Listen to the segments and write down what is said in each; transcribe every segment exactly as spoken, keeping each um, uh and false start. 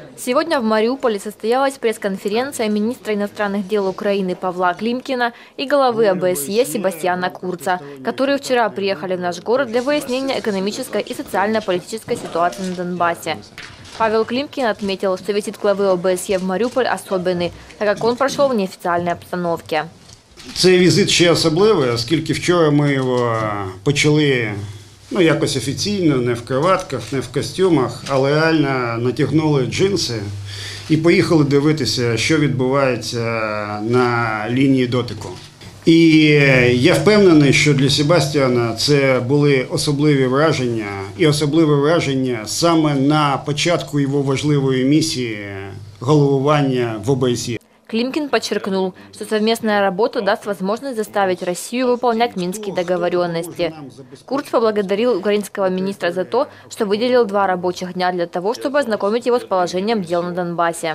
Сегодня в Мариуполе состоялась пресс-конференция министра иностранных дел Украины Павла Климкина и главы ОБСЕ Себастьяна Курца, которые вчера приехали в наш город для выяснения экономической и социально-политической ситуации на Донбассе. Павел Климкин отметил, что визит главы ОБСЕ в Мариуполь особенный, так как он прошел в неофициальной обстановке. Цей візит ще особливий, оскільки вчора ми його почали ну, якось офіційно, не в краватках, не в костюмах, але реально натягнули джинси і поїхали дивитися, що відбувається на лінії дотику. І я впевнений, що для Себастьяна це були особливі враження, і особливе враження саме на початку його важливої місії головування в ОБСЄ. Климкин подчеркнул, что совместная работа даст возможность заставить Россию выполнять минские договоренности. Курц поблагодарил украинского министра за то, что выделил два рабочих дня для того, чтобы ознакомить его с положением дел на Донбассе.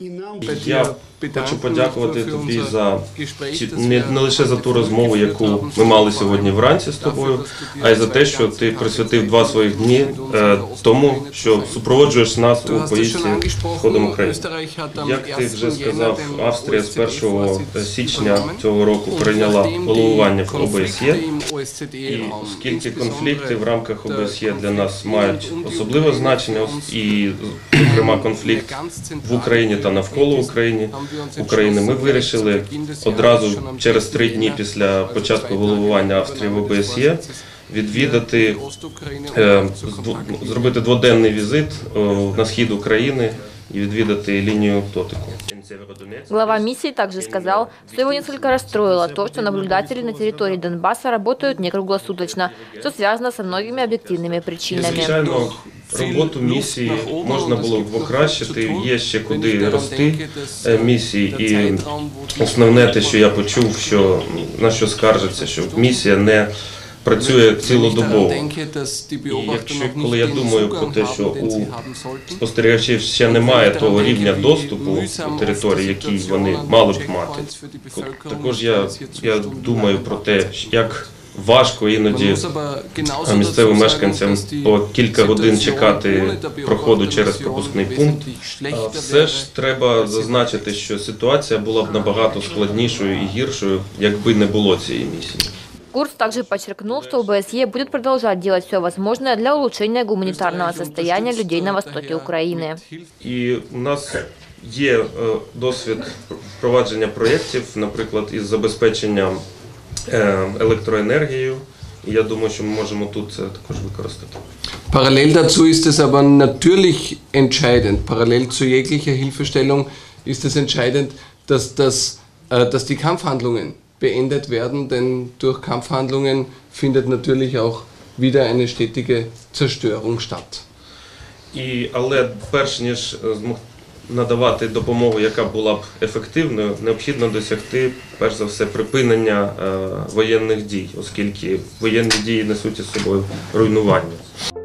Я хочу подякувати тобі за не, не лише за ту розмову, яку ми мали сьогодні вранці з тобою, а й за те, що ти присвятив два своїх дні е, тому, що супроводжуєш нас у поїздці Сходом України. Як ти вже сказав, Австрія з першого січня цього року прийняла головування в ОБСЄ, і оскільки конфлікти в рамках ОБСЄ для нас мають особливе значення, і, зокрема, конфлікт в Україні та навколо України, України, ми вирішили одразу через три дні після початку головування Австрії в ОБСЄ відвідати, е, зробити дводенний візит е, на схід України и відвідати линию дотику. Глава миссии также сказал, что его несколько расстроило то, что наблюдатели на территории Донбасса работают не круглосуточно, что связано со многими объективными причинами. Звичайно, роботу місії можна було б покращити, є ще куди рости місії, і основне те, що я почув, що на що скаржаться, що місія не працює цілодобово. І якщо, коли я думаю про те, що у спостерігачів ще немає того рівня доступу до території, який вони мали б мати, також я, я думаю про те, як важко іноді місцевим мешканцям по кілька годин чекати проходу через пропускний пункт. Все ж треба зазначити, що ситуація була б набагато складнішою і гіршою, якби не було цієї місії. Курц также подчеркнул, что ОБСЕ будет продолжать делать все возможное для улучшения гуманитарного состояния людей на востоке Украины. І у нас є досвід впровадження проєктів, наприклад, із забезпеченням електроенергією. І я думаю, що ми можемо тут це також використати. Parallel dazu ist es aber natürlich entscheidend, parallel zu jeglicher Hilfestellung ist es entscheidend, dass, das, dass die Kampfhandlungen beendet werden, denn durch Kampfhandlungen findet natürlich auch wieder eine stetige Zerstörung statt. І, але перш ніж надавати допомогу, яка була б ефективною, необхідно досягти, перш за все, припинення е, воєнних дій, оскільки воєнні дії несуть із собою руйнування.